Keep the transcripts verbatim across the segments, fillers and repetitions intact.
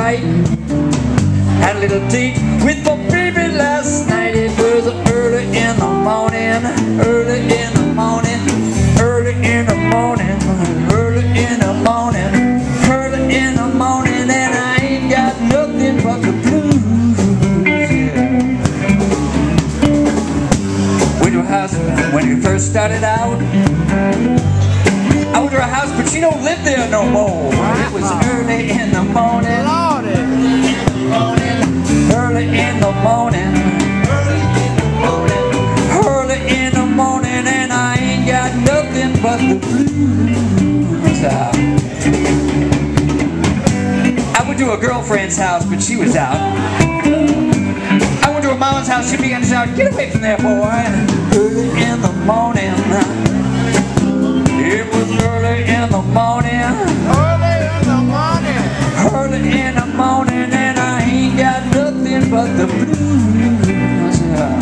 right. Had a little date with my baby last night. It was early in the morning, early in the morning, early in the morning, early in the morning, early in the morning, and I ain't got nothing but the blues. Yeah. Went to a house when we first started out. I went to her house, but she don't live there no more. It was early in the morning, early in the morning, early in the morning, and I ain't got nothing but the blues. I went to a girlfriend's house, but she was out. I went to her mama's house, she began to shout, "Get away from there, boy!" Early in the morning. It was early in the morning, Early in the morning, early in the morning, and I ain't got nothing but the blues. Yeah.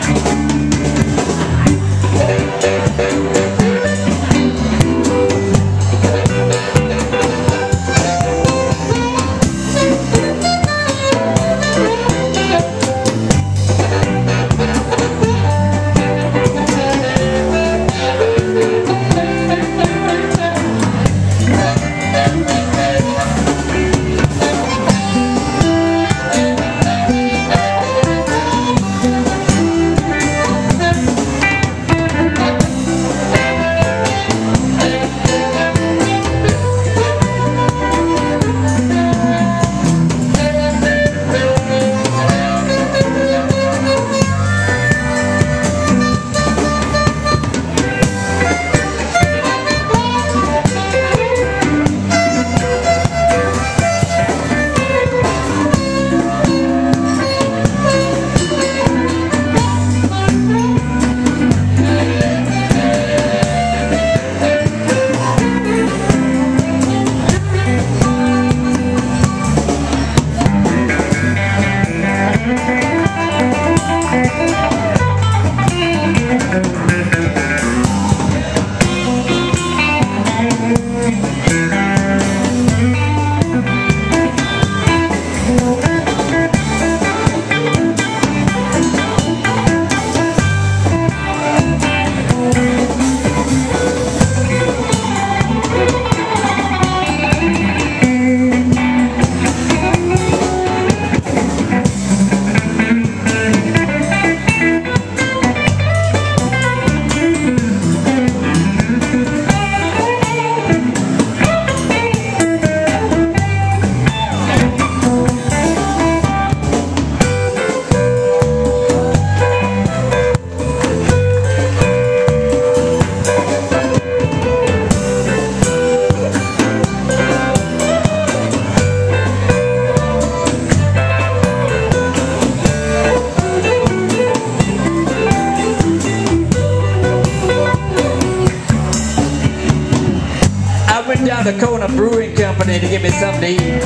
Down to Kona Brewing Company to get me something to eat.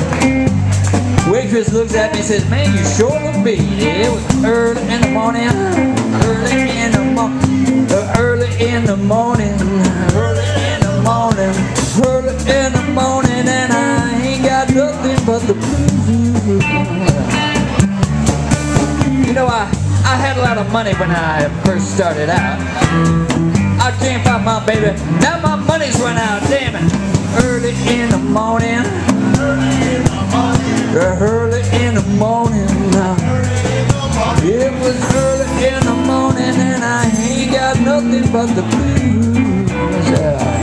Waitress looks at me and says, "Man, you sure look beat." It was early in the morning, early in the morning, early in the morning, early in the morning, early in the morning, and I ain't got nothing but the blues. You know, I, I had a lot of money when I first started out. I can't find my baby, now my money's run out, damn it. Early in the morning, early in the morning, early in the morning. It was early in the morning, and I ain't got nothing but the blues. Yeah.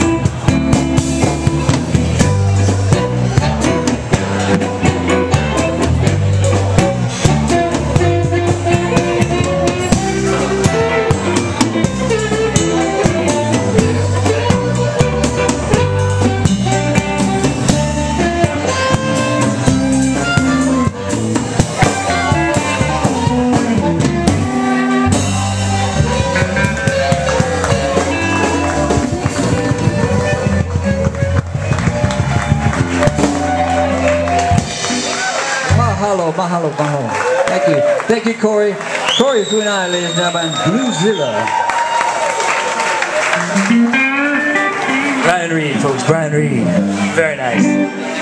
Mahalo, mahalo, mahalo. Thank you. Thank you, Corey. Corey Funai, ladies and gentlemen. Bluezilla. Brian Reed, folks. Brian Reed. Very nice.